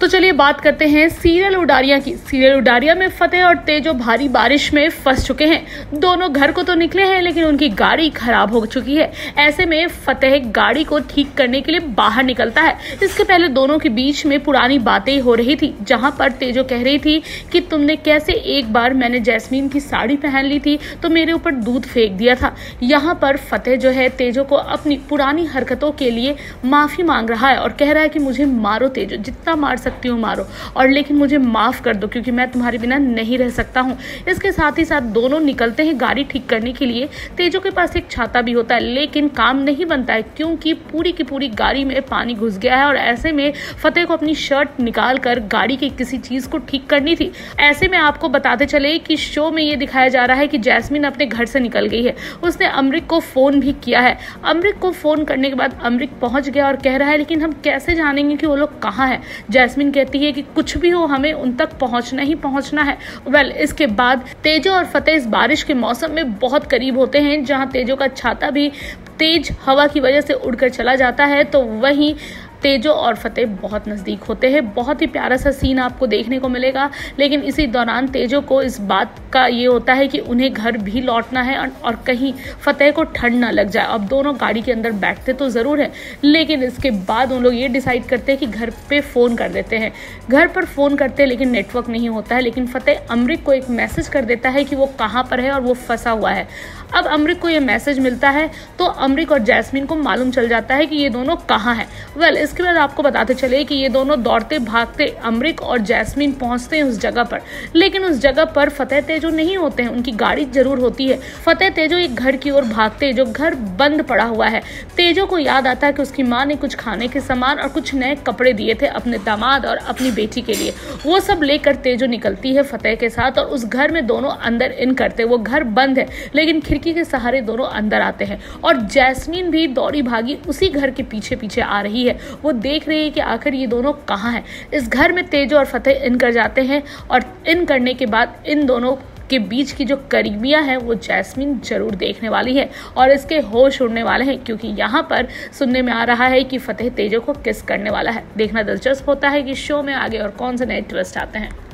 तो चलिए बात करते हैं सीरियल उडारिया की। सीरियल उडारिया में फतेह और तेजो भारी बारिश में फंस चुके हैं। दोनों घर को तो निकले हैं लेकिन उनकी गाड़ी खराब हो चुकी है। ऐसे में फतेह गाड़ी को ठीक करने के लिए बाहर निकलता है। इसके पहले दोनों के बीच में पुरानी बातें हो रही थी, जहां पर तेजो कह रही थी कि तुमने कैसे एक बार मैंने जैस्मीन की साड़ी पहन ली थी तो मेरे ऊपर दूध फेंक दिया था। यहाँ पर फतेह जो है तेजो को अपनी पुरानी हरकतों के लिए माफी मांग रहा है और कह रहा है कि मुझे मारो तेजो, जितना मार सकती हूँ मारो, और लेकिन मुझे माफ कर दो क्योंकि मैं तुम्हारे बिना नहीं रह सकता हूँ। इसके साथ ही साथ दोनों निकलते हैं गाड़ी ठीक करने के लिए। तेजो के पास एक छाता भी होता है लेकिन काम नहीं बनता है क्योंकि पूरी की पूरी गाड़ी में पानी घुस गया है और ऐसे में फतेह को अपनी शर्ट निकाल कर गाड़ी की किसी चीज को ठीक करनी थी। ऐसे में आपको बताते चले कि शो में ये दिखाया जा रहा है कि जैस्मीन अपने घर से निकल गई है। उसने अमृत को फोन भी किया है। अमृत को फोन करने के बाद अमृत पहुंच गया और कह रहा है लेकिन हम कैसे जानेंगे कि वो लोग कहाँ हैं। जैस्मीन कहती है कि कुछ भी हो हमें उन तक पहुंचना ही पहुंचना है। इसके बाद तेजो और फतेह इस बारिश के मौसम में बहुत करीब होते हैं, जहां तेजो का छाता भी तेज हवा की वजह से उड़कर चला जाता है तो वहीं तेजो और फतेह बहुत नज़दीक होते हैं। बहुत ही प्यारा सा सीन आपको देखने को मिलेगा, लेकिन इसी दौरान तेजो को इस बात का ये होता है कि उन्हें घर भी लौटना है और कहीं फतेह को ठंड ना लग जाए। अब दोनों गाड़ी के अंदर बैठते तो ज़रूर है लेकिन इसके बाद उन लोग ये डिसाइड करते हैं कि घर पे फ़ोन कर देते हैं। घर पर फ़ोन करते हैं लेकिन नेटवर्क नहीं होता है, लेकिन फतेह अमृत को एक मैसेज कर देता है कि वो कहाँ पर है और वो फंसा हुआ है। अब अमृत को ये मैसेज मिलता है तो अमृत और जैस्मीन को मालूम चल जाता है कि ये दोनों कहाँ हैं। इसके बाद आपको बताते चले कि ये दोनों दौड़ते भागते अमृत और जैस्मीन पहुंचते हैं उस जगह पर, लेकिन उस जगह पर फतेह तेजो नहीं होते हैं, उनकी गाड़ी जरूर होती है। फतेह तेजो एक घर की ओर भागते जो घर बंद पड़ा हुआ है। तेजो को याद आता है कि उसकी माँ ने कुछ खाने के सामान और कुछ नए कपड़े दिए थे अपने दामाद और अपनी बेटी के लिए। वो सब लेकर तेजो निकलती है फतेह के साथ और उस घर में दोनों अंदर इन करते। वो घर बंद है लेकिन खिड़की के सहारे दोनों अंदर आते हैं और जैस्मीन भी दौड़ी भागी उसी घर के पीछे पीछे आ रही है। वो देख रही है कि आखिर ये दोनों कहाँ हैं। इस घर में तेजो और फतेह इन कर जाते हैं और इन करने के बाद इन दोनों के बीच की जो करीबियां हैं वो जैस्मीन जरूर देखने वाली है और इसके होश उड़ने वाले हैं क्योंकि यहाँ पर सुनने में आ रहा है कि फतेह तेजो को किस करने वाला है। देखना दिलचस्प होता है कि शो में आगे और कौन से नए ट्विस्ट आते हैं।